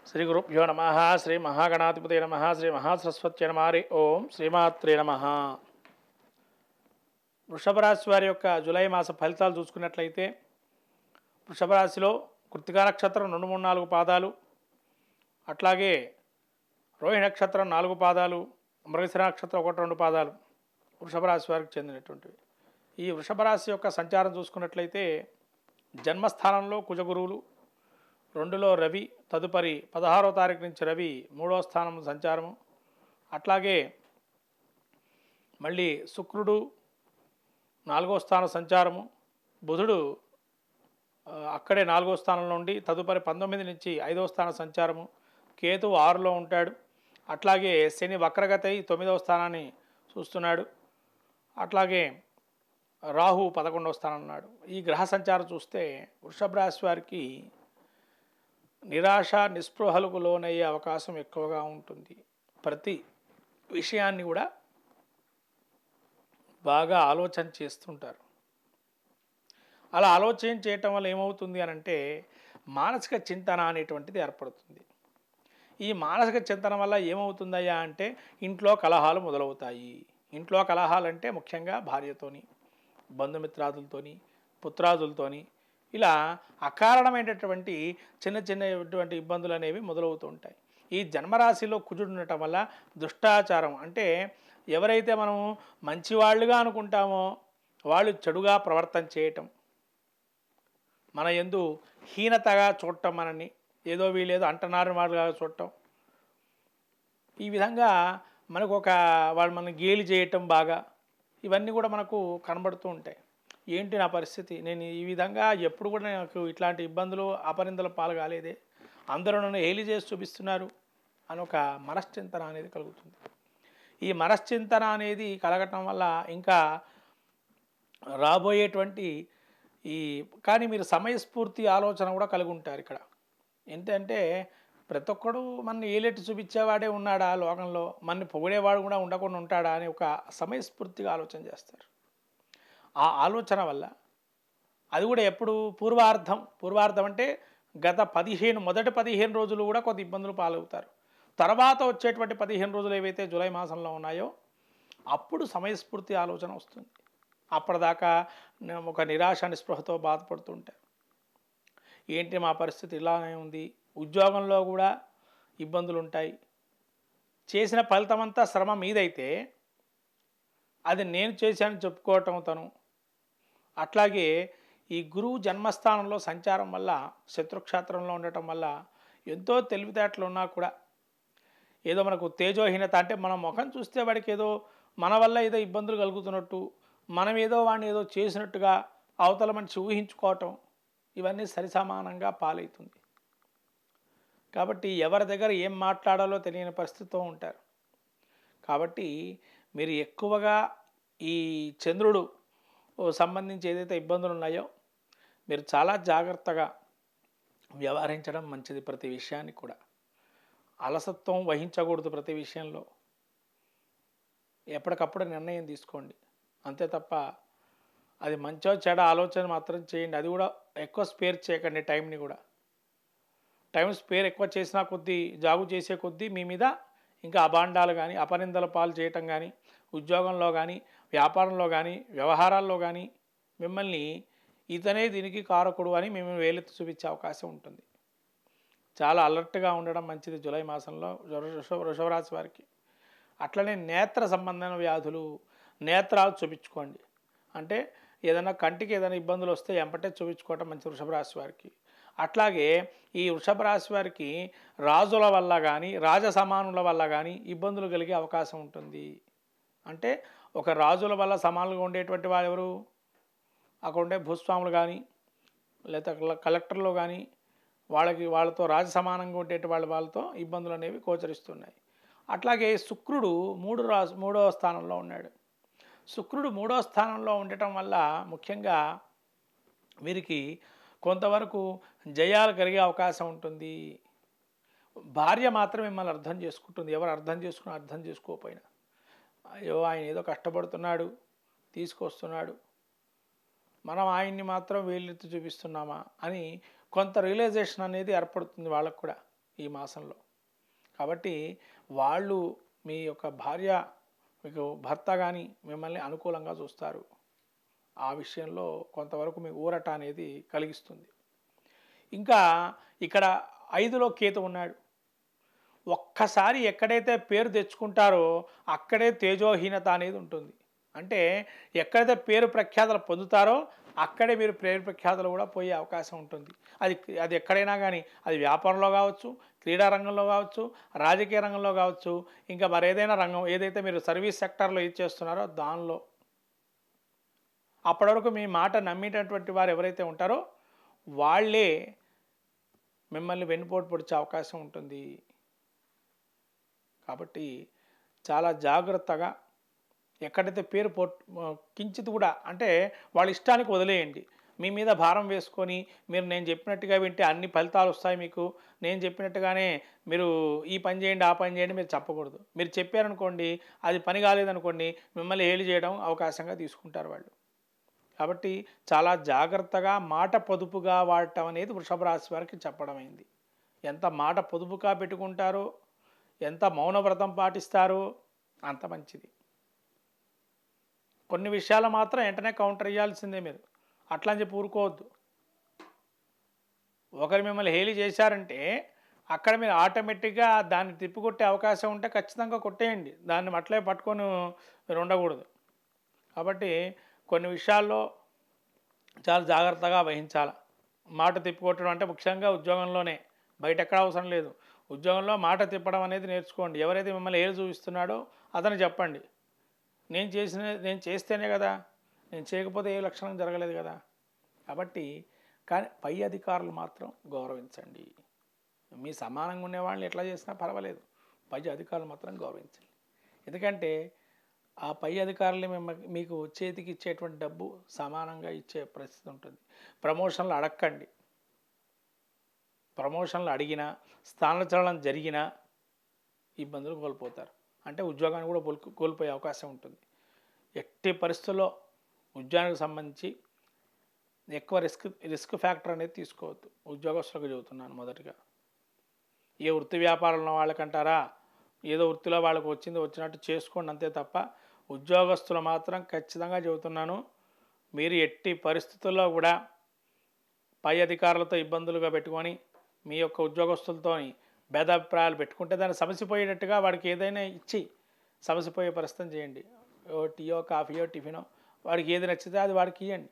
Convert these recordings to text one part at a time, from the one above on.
శ్రీ గురుభ్యో నమ శ్రీ మహాగణాధిపతే నమ శ్రీ మహాసరస్వత్య నమ హరి ఓం శ్రీమాత్రే నమ. వృషభ రాశి వారి యొక్క జూలై మాస ఫలితాలు చూసుకున్నట్లయితే వృషభ రాశిలో కృత్తికా నక్షత్రం 2, 3, 4 పాదాలు, అట్లాగే రోహిణి నక్షత్రం 4 పాదాలు, మృగశిర నక్షత్రం 1, 2 పాదాలు వృషభ రాశి వారికి చెందినటువంటివి. ఈ వృషభ రాశి యొక్క సంచారం చూసుకున్నట్లయితే జన్మస్థానంలో కుజగురువులు, 2లో రవి, తదుపరి 16వ తారీఖు నుంచి రవి 3వ స్థానం సంచారము, అట్లాగే మళ్ళీ శుక్రుడు 4వ స్థాన సంచారము, బుధుడు అక్కడే 4వ స్థానంలో ఉండి తదుపరి 19 నుంచి 5వ స్థాన సంచారము, కేతువు 6లో ఉంటాడు, అట్లాగే శని వక్రగతి 9వ స్థానాన్ని చూస్తున్నాడు, అట్లాగే రాహు 11వ స్థానం ఉన్నాడు. ఈ గ్రహ సంచారం చూస్తే వృషభ రాశి వారికి నిరాశ నిస్పృహలకు లోనయ్యే అవకాశం ఎక్కువగా ఉంటుంది. ప్రతి విషయాన్ని కూడా బాగా ఆలోచన చేస్తుంటారు. అలా ఆలోచన చేయటం వల్ల ఏమవుతుంది అని అంటే మానసిక చింతన అనేటువంటిది ఏర్పడుతుంది. ఈ మానసిక చింతన వల్ల ఏమవుతుందయ్యా అంటే ఇంట్లో కలహాలు మొదలవుతాయి. ఇంట్లో కలహాలు అంటే ముఖ్యంగా భార్యతోని, బంధుమిత్రాదులతోని, పుత్రాదులతోని ఇలా అకారణమైనటువంటి చిన్నటువంటి ఇబ్బందులు అనేవి మొదలవుతూ ఉంటాయి. ఈ జన్మరాశిలో కుజుడు ఉండటం వల్ల దుష్టాచారం అంటే ఎవరైతే మనం మంచివాళ్ళుగా అనుకుంటామో వాళ్ళు చెడుగా ప్రవర్తన చేయటం, మన యందు హీనతగా చూడటం, మనని ఏదో వీళ్ళేదో అంటనారు వాళ్ళుగా చూడటం, ఈ విధంగా మనకు వాళ్ళు మనం గేలి చేయటం బాగా, ఇవన్నీ కూడా మనకు కనబడుతూ ఉంటాయి. ఏంటి నా పరిస్థితి, నేను ఈ విధంగా ఎప్పుడు కూడా నాకు ఇట్లాంటి ఇబ్బందులు అపనిందల పాలు కాలేదే, అందరూ నన్ను హేళి చేసి చూపిస్తున్నారు అని ఒక మనశ్చింతన అనేది కలుగుతుంది. ఈ మనశ్చింతన అనేది కలగటం వల్ల ఇంకా రాబోయేటువంటి కానీ మీరు సమయస్ఫూర్తి ఆలోచన కూడా కలిగి ఉంటారు. ఇక్కడ ఏంటంటే ప్రతి ఒక్కడు మన ఏలెట్టి చూపించేవాడే ఉన్నాడా లోకంలో, మన పొగిడేవాడు కూడా ఉండకుండా ఉంటాడా అని ఒక సమయస్ఫూర్తిగా ఆలోచన చేస్తారు. ఆ ఆలోచన వల్ల అది కూడా ఎప్పుడు పూర్వార్థం అంటే గత మొదటి 15 రోజులు కూడా కొద్ది ఇబ్బందులు పాలవుతారు. తర్వాత వచ్చేటువంటి 15 రోజులు ఏవైతే జూలై మాసంలో ఉన్నాయో అప్పుడు సమయస్ఫూర్తి ఆలోచన వస్తుంది. అప్పటిదాకా ఒక నిరాశ నిస్పృహతో బాధపడుతుంటారు. ఏంటి మా పరిస్థితి ఇలానే ఉంది, ఉద్యోగంలో కూడా ఇబ్బందులు ఉంటాయి, చేసిన ఫలితం అంతా శ్రమ మీదైతే అది నేను చేశానని చెప్పుకోవటం తను. అట్లాగే ఈ గురువు జన్మస్థానంలో సంచారం వల్ల శత్రుక్షేత్రంలో ఉండటం వల్ల ఎంతో తెలివితేటలు ఉన్నా కూడా ఏదో మనకు తేజోహీనత అంటే మన ముఖం చూస్తే వాడికి ఏదో మన వల్ల ఏదో ఇబ్బందులు కలుగుతున్నట్టు, మనం ఏదో వాడిని ఏదో చేసినట్టుగా అవతల మనిషి ఊహించుకోవటం, ఇవన్నీ సరిసమానంగా పాలవుతుంది. కాబట్టి ఎవరి దగ్గర ఏం మాట్లాడాలో తెలియని పరిస్థితితో ఉంటారు. కాబట్టి మీరు ఎక్కువగా ఈ చంద్రుడు సంబంధించి ఏదైతే ఇబ్బందులు ఉన్నాయో మీరు చాలా జాగ్రత్తగా వ్యవహరించడం మంచిది. ప్రతి విషయాన్ని కూడా అలసత్వం వహించకూడదు. ప్రతి విషయంలో ఎప్పటికప్పుడు నిర్ణయం తీసుకోండి, అంతే తప్ప అది మంచో చెడ ఆలోచన మాత్రం చేయండి. అది కూడా ఎక్కువ స్పేర్ చేయకండి. టైంని కూడా టైం స్పేర్ ఎక్కువ చేసినా కొద్దీ, జాగు చేసే కొద్దీ మీ మీద ఇంకా అభాండాలు కానీ అపనిందల పాలు చేయటం కానీ, ఉద్యోగంలో కానీ వ్యాపారంలో కానీ వ్యవహారాల్లో కానీ మిమ్మల్ని ఇతనే దీనికి కారకుడు అని మేము వేలెత్తి చూపించే అవకాశం ఉంటుంది. చాలా అలర్ట్గా ఉండడం మంచిది జూలై మాసంలో వృషభ రాశి వారికి. అట్లనే నేత్ర సంబంధమైన వ్యాధులు, నేత్రాలు చూపించుకోండి. అంటే ఏదైనా కంటికి ఏదైనా ఇబ్బందులు వస్తే ఎంపటే చూపించుకోవటం మంచిది వృషభ రాశి వారికి. అట్లాగే ఈ వృషభ రాశి వారికి రాజుల వల్ల కానీ రాజసమానుల వల్ల కానీ ఇబ్బందులు కలిగే అవకాశం ఉంటుంది. అంటే ఒక రాజుల వల్ల సమానులుగా ఉండేటువంటి వాళ్ళు ఎవరు, అక్కడ ఉండే భూస్వాములు కానీ లేదా కలెక్టర్లు కానీ వాళ్ళతో రాజసమానంగా ఉండేటువంటి వాళ్ళతో ఇబ్బందులు అనేవి గోచరిస్తున్నాయి. అట్లాగే శుక్రుడు 3వ స్థానంలో ఉన్నాడు. శుక్రుడు 3వ స్థానంలో ఉండటం వల్ల ముఖ్యంగా వీరికి కొంతవరకు జయాలు కలిగే అవకాశం ఉంటుంది. భార్య మాత్రం మిమ్మల్ని అర్థం చేసుకుంటుంది. ఎవరు అర్థం చేసుకోకపోయినా, అయ్యో ఆయన ఏదో కష్టపడుతున్నాడు, తీసుకొస్తున్నాడు, మనం ఆయన్ని మాత్రం వేలెత్తి చూపిస్తున్నామా అని కొంత రియలైజేషన్ అనేది ఏర్పడుతుంది వాళ్ళకు కూడా. ఈ మాసంలో. కాబట్టి వాళ్ళు మీ యొక్క భార్య మీకు భర్త కానీ మిమ్మల్ని అనుకూలంగా చూస్తారు. ఆ విషయంలో కొంతవరకు మీ ఊరట అనేది కలిగిస్తుంది. ఇంకా ఇక్కడ 5లో కేతు ఉన్నాడు. ఒక్కసారి ఎక్కడైతే పేరు తెచ్చుకుంటారో అక్కడే తేజోహీనత అనేది ఉంటుంది. అంటే ఎక్కడైతే పేరు ప్రఖ్యాతలు పొందుతారో అక్కడే మీరు పేరు ప్రఖ్యాతలు కూడా పోయే అవకాశం ఉంటుంది. అది అది ఎక్కడైనా కానీ, అది వ్యాపారంలో కావచ్చు, క్రీడా రంగంలో కావచ్చు, రాజకీయ రంగంలో కావచ్చు, ఇంకా మరేదైనా రంగం ఏదైతే మీరు సర్వీస్ సెక్టార్లో ఇది చేస్తున్నారో దానిలో. అప్పటి వరకు మీ మాట నమ్మేటటువంటి వారు ఎవరైతే ఉంటారో వాళ్ళే మిమ్మల్ని వెన్నుపోటు పొడిచే అవకాశం ఉంటుంది. కాబట్టి చాలా జాగ్రత్తగా ఎక్కడైతే పేరు కించిత్ కూడా అంటే వాళ్ళ ఇష్టానికి వదిలేయండి. మీ మీద భారం వేసుకొని మీరు నేను చెప్పినట్టుగా వింటే అన్ని ఫలితాలు వస్తాయి మీకు, నేను చెప్పినట్టుగానే మీరు ఈ పని చేయండి ఆ పని చేయండి మీరు చెప్పకూడదు. మీరు చెప్పారనుకోండి, అది పని కాలేదనుకోండి, మిమ్మల్ని హేళి చేయడం అవకాశంగా తీసుకుంటారు వాళ్ళు. కాబట్టి చాలా జాగ్రత్తగా మాట పొదుపుగా వాడటం అనేది వృషభ రాశి వారికి చెప్పడమైంది. ఎంత మాట పొదుపుగా పెట్టుకుంటారో, ఎంత మౌనవ్రతం పాటిస్తారో అంత మంచిది. కొన్ని విషయాలు మాత్రం వెంటనే కౌంటర్ ఇవ్వాల్సిందే మీరు. అట్లా అని చెప్పి ఊరుకోవద్దు. ఒకరు మిమ్మల్ని హేళి చేశారంటే అక్కడ మీరు ఆటోమేటిక్గా దాన్ని తిప్పికొట్టే అవకాశం ఉంటే ఖచ్చితంగా కొట్టేయండి. దాన్ని అట్లే పట్టుకొని మీరు ఉండకూడదు. కాబట్టి కొన్ని విషయాల్లో చాలా జాగ్రత్తగా వహించాలి. మాట తిప్పికొట్టడం అంటే ముఖ్యంగా ఉద్యోగంలోనే, బయట ఎక్కడ అవసరం లేదు. ఉద్యోగంలో మాట తిప్పడం అనేది నేర్చుకోండి. ఎవరైతే మిమ్మల్ని ఏలు చూపిస్తున్నాడో అతను చెప్పండి, నేను చేస్తేనే కదా, నేను చేయకపోతే ఏ లక్షణం జరగలేదు కదా. కాబట్టి కానీ పై అధికారులు మాత్రం గౌరవించండి. మీ సమానంగా ఉండేవాళ్ళని ఎట్లా చేసినా పర్వాలేదు, పై అధికారులు మాత్రం గౌరవించండి. ఎందుకంటే ఆ పై అధికారులు మీకు చేతికి ఇచ్చేటువంటి డబ్బు సమానంగా ఇచ్చే పరిస్థితి ఉంటుంది. ప్రమోషన్లు అడగండి. ప్రమోషన్లు అడిగినా, స్థానచలనం జరిగినా ఇబ్బందులు కోల్పోతారు. అంటే ఉద్యోగాన్ని కూడా కోల్పోయే అవకాశం ఉంటుంది. ఎట్టి పరిస్థితుల్లో ఉద్యోగానికి సంబంధించి ఎక్కువ రిస్క్ ఫ్యాక్టర్ అనేది తీసుకోవద్దు. ఉద్యోగస్తులకు చెబుతున్నాను మొదటిగా. ఏ వృత్తి వ్యాపారంలో వాళ్ళకంటారా, ఏదో వృత్తిలో వాళ్ళకు వచ్చినట్టు చేసుకోండి అంతే తప్ప, ఉద్యోగస్తులు మాత్రం ఖచ్చితంగా చెబుతున్నాను, మీరు ఎట్టి పరిస్థితుల్లో కూడా పై అధికారులతో ఇబ్బందులుగా పెట్టుకొని మీ యొక్క ఉద్యోగస్తులతో భేదాభిప్రాయాలు పెట్టుకుంటే దాన్ని సమసిపోయేటట్టుగా వాడికి ఏదైనా ఇచ్చి సమసిపోయే పరిస్థితి చేయండి. టీయో కాఫీయో టిఫినో వాడికి ఏది నచ్చితే అది వాడికి ఇవ్వండి.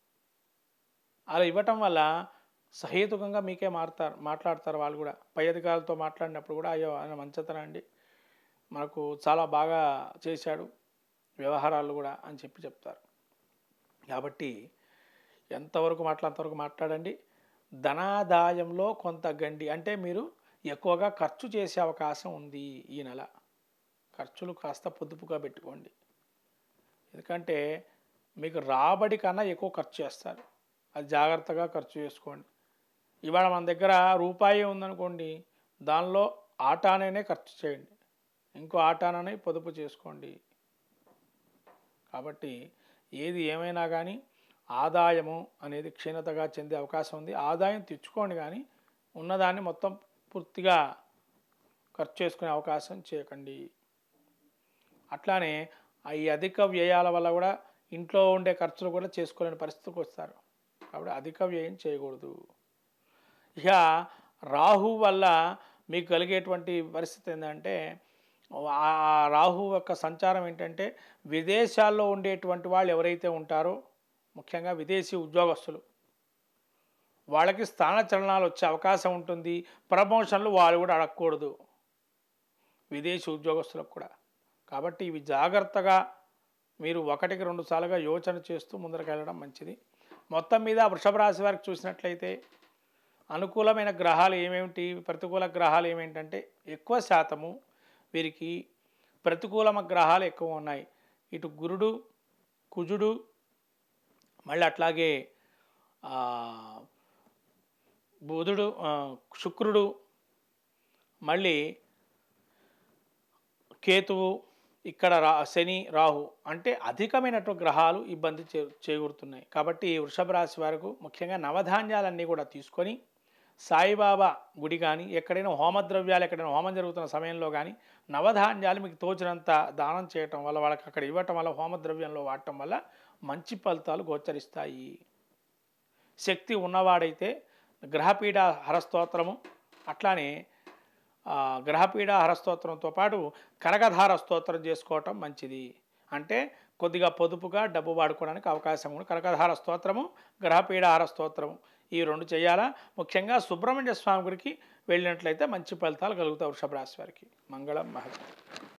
అలా ఇవ్వటం వల్ల సహేతుకంగా మీకే మాట్లాడతారు వాళ్ళు కూడా. పై అధికారులతో మాట్లాడినప్పుడు కూడా అయ్యో ఆయన మంచితనం అండి, మనకు చాలా బాగా చేశాడు వ్యవహారాలు కూడా అని చెప్తారు. కాబట్టి ఎంతవరకు అంతవరకు మాట్లాడండి. ధనాదాయంలో కొంత గండి అంటే మీరు ఎక్కువగా ఖర్చు చేసే అవకాశం ఉంది ఈ నెల. ఖర్చులు కాస్త పొదుపుగా పెట్టుకోండి. ఎందుకంటే మీకు రాబడి కన్నా ఎక్కువ ఖర్చు చేస్తారు. అది జాగ్రత్తగా ఖర్చు చేసుకోండి. ఇవాళ మన దగ్గర రూపాయి ఉందనుకోండి, దానిలో ఆటానే ఖర్చు చేయండి, ఇంకో ఆటానని పొదుపు చేసుకోండి. కాబట్టి ఏది ఏమైనా కానీ ఆదాయము అనేది క్షీణతగా చెందే అవకాశం ఉంది. ఆదాయం తెచ్చుకోండి కానీ ఉన్నదాన్ని మొత్తం పూర్తిగా ఖర్చు చేసుకునే అవకాశం చేయకండి. అట్లానే ఈ అధిక వ్యయాల వల్ల కూడా ఇంట్లో ఉండే ఖర్చులు కూడా చేసుకోలేని పరిస్థితికి వస్తారు. కాబట్టి అధిక వ్యయం చేయకూడదు. ఇక రాహు వల్ల మీకు కలిగేటువంటి పరిస్థితి ఏంటంటే, ఆ రాహు యొక్క సంచారం ఏంటంటే విదేశాల్లో ఉండేటువంటి వాళ్ళు ఎవరైతే ఉంటారో, ముఖ్యంగా విదేశీ ఉద్యోగస్తులు, వాళ్ళకి స్థానచలనాలు వచ్చే అవకాశం ఉంటుంది. ప్రమోషన్లు వాళ్ళు కూడా అడగకూడదు విదేశీ ఉద్యోగస్తులకు కూడా. కాబట్టి ఇవి జాగ్రత్తగా మీరు 1-2 సార్లుగా యోచన చేస్తూ ముందరకు వెళ్ళడం మంచిది. మొత్తం మీద వృషభ రాశి వారికి చూసినట్లయితే అనుకూలమైన గ్రహాలు ఏమేమిటి, ప్రతికూల గ్రహాలు ఏమేంటంటే ఎక్కువ శాతము వీరికి ప్రతికూల గ్రహాలు ఎక్కువ ఉన్నాయి. ఇటు గురుడు, కుజుడు, మళ్ళీ అట్లాగే బుధుడు, శుక్రుడు, మళ్ళీ కేతువు, ఇక్కడ శని, రాహు అంటే అధికమైనటువంటి గ్రహాలు ఇబ్బంది చేకూరుతున్నాయి. కాబట్టి వృషభ రాశి వారికి ముఖ్యంగా నవధాన్యాలన్నీ కూడా తీసుకొని సాయిబాబా గుడి కానీ ఎక్కడైనా హోమద్రవ్యాలు ఎక్కడైనా హోమం జరుగుతున్న సమయంలో కానీ నవధాన్యాలు మీకు తోచినంత దానం చేయటం వల్ల వాళ్ళకి అక్కడ ఇవ్వటం వల్ల హోమద్రవ్యంలో వాడటం వల్ల మంచి ఫలితాలు గోచరిస్తాయి. శక్తి ఉన్నవాడైతే గ్రహపీడ హరస్తోత్రము అట్లానే గ్రహపీడ హరస్తోత్రంతో పాటు కనకధార స్తోత్రం చేసుకోవటం మంచిది. అంటే కొద్దిగా పొదుపుగా డబ్బు వాడుకోవడానికి అవకాశం ఉంది. కనకధార స్తోత్రము, గ్రహపీడ హర స్తోత్రము ఈ రెండు చేయాలా. ముఖ్యంగా సుబ్రహ్మణ్య స్వామి గుడికి వెళ్ళినట్లయితే మంచి ఫలితాలు కలుగుతాయి వృషభ రాశి వారికి. మంగళం మహత్.